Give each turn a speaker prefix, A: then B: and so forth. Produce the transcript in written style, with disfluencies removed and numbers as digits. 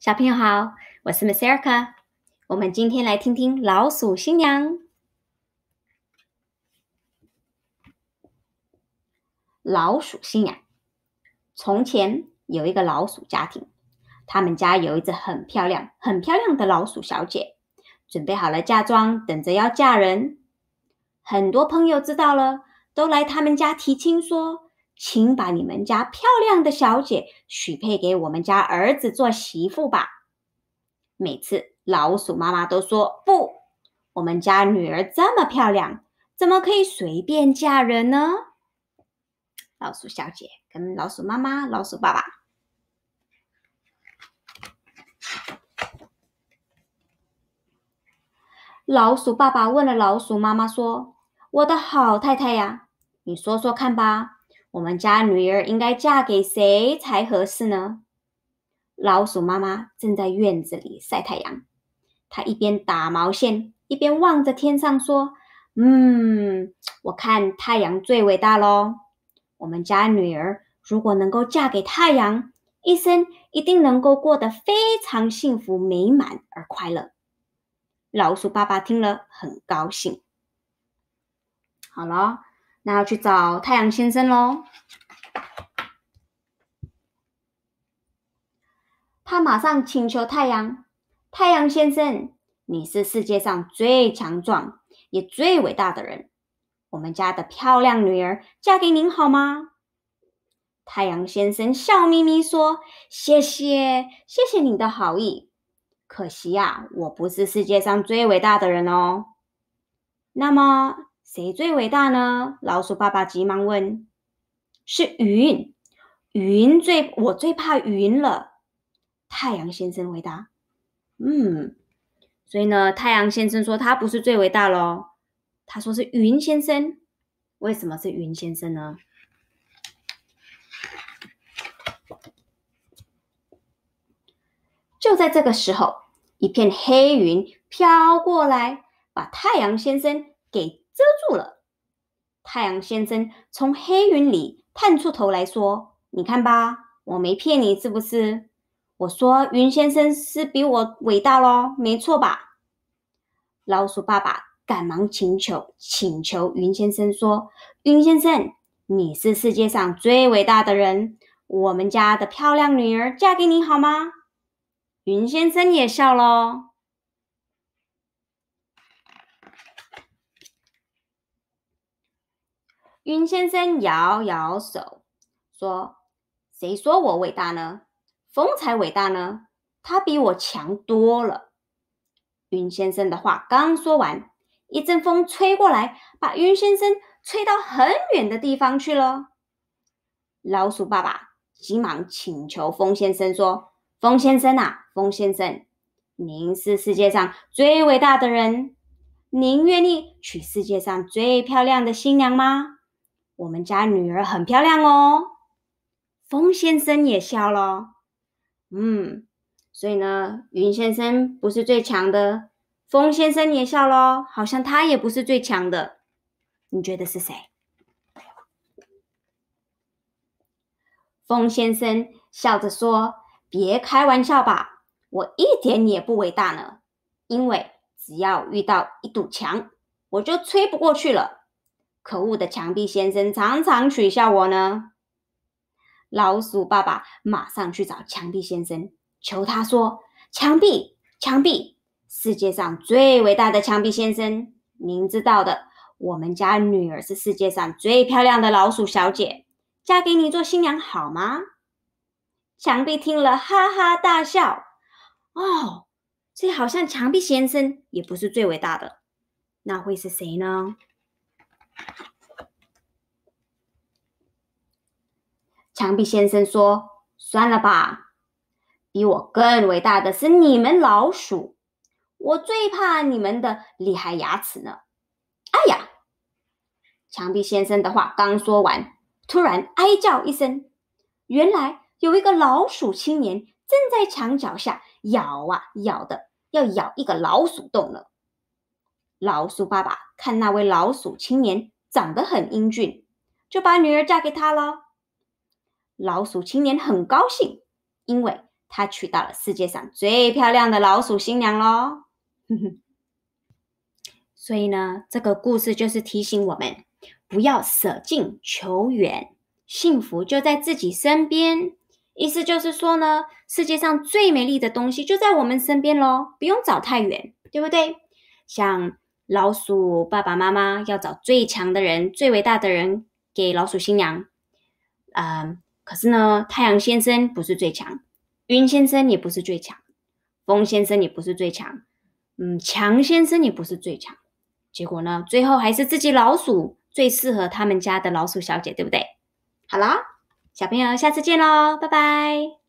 A: 小朋友好，我是 Miss Erika。我们今天来听听老鼠新娘。老鼠新娘。从前有一个老鼠家庭，他们家有一只很漂亮的老鼠小姐，准备好了嫁妆，等着要嫁人。很多朋友知道了，都来他们家提亲说，请把你们家漂亮的小姐许配给我们家儿子做媳妇吧。每次老鼠妈妈都说不，我们家女儿这么漂亮，怎么可以随便嫁人呢？老鼠小姐跟老鼠妈妈、老鼠爸爸。老鼠爸爸问了老鼠妈妈说，我的好太太呀，你说说看吧，我们家女儿应该嫁给谁才合适呢？老鼠妈妈正在院子里晒太阳，她一边打毛线，一边望着天上说，我看太阳最伟大咯。我们家女儿如果能够嫁给太阳，一生一定能够过得非常幸福美满而快乐。老鼠爸爸听了很高兴。好了，那要去找太阳先生咯。他马上请求太阳，太阳先生，你是世界上最强壮也最伟大的人，我们家的漂亮女儿嫁给您好吗？太阳先生笑眯眯说，谢谢你的好意，可惜呀，我不是世界上最伟大的人哦。那么谁最伟大呢？老鼠爸爸急忙问。是云，我最怕云了。太阳先生回答。所以呢，太阳先生说他不是最伟大咯，他说是云先生。为什么是云先生呢？就在这个时候，一片黑云飘过来，把太阳先生给遮住了。太阳先生从黑云里探出头来说，你看吧，我没骗你是不是？我说云先生是比我伟大咯，没错吧？老鼠爸爸赶忙请求云先生说，云先生，你是世界上最伟大的人，我们家的漂亮女儿嫁给你好吗？云先生也笑咯。云先生摇摇手说，谁说我伟大呢？风才伟大呢，他比我强多了。云先生的话刚说完，一阵风吹过来，把云先生吹到很远的地方去了。老鼠爸爸急忙请求风先生说，风先生啊，风先生，您是世界上最伟大的人，您愿意娶世界上最漂亮的新娘吗？我们家女儿很漂亮哦。风先生也笑了。所以呢，云先生不是最强的，风先生也笑咯，好像他也不是最强的。你觉得是谁？风先生笑着说，别开玩笑吧，我一点也不伟大呢，因为只要遇到一堵墙，我就吹不过去了。可恶的墙壁先生常常取笑我呢。老鼠爸爸马上去找墙壁先生，求他说，墙壁，世界上最伟大的墙壁先生，您知道的，我们家女儿是世界上最漂亮的老鼠小姐，嫁给你做新娘好吗？墙壁听了哈哈大笑。所以好像墙壁先生也不是最伟大的，那会是谁呢？墙壁先生说，算了吧，比我更伟大的是你们老鼠，我最怕你们的厉害牙齿呢。哎呀！墙壁先生的话刚说完，突然哀叫一声，原来有一个老鼠青年正在墙角下咬的要咬一个老鼠洞了。老鼠爸爸看那位老鼠青年长得很英俊，就把女儿嫁给他了。老鼠青年很高兴，因为他娶到了世界上最漂亮的老鼠新娘咯。所以呢，这个故事就是提醒我们，不要舍近求远，幸福就在自己身边。意思就是说呢，世界上最美丽的东西就在我们身边咯，不用找太远，对不对？像老鼠爸爸妈妈要找最强的人、最伟大的人给老鼠新娘。可是呢，太阳先生不是最强，云先生也不是最强，风先生也不是最强，强先生也不是最强。结果呢，最后还是自己老鼠最适合他们家的老鼠小姐，对不对？好啦，小朋友，下次见咯，拜拜。